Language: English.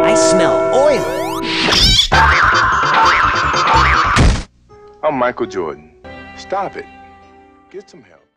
I smell oil. I'm Michael Jordan. Stop it. Get some help.